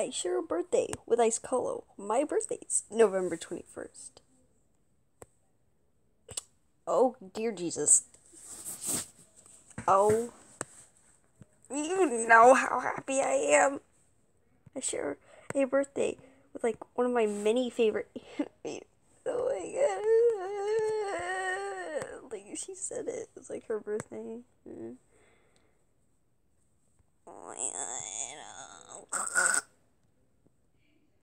I share a birthday with Ice Colo. My birthday's November 21st. Oh, dear Jesus. Oh. You know how happy I am. I share a birthday with, like, one of my many favorite animes. Oh my god. Like, she said it. It's like her birthday. Oh my god.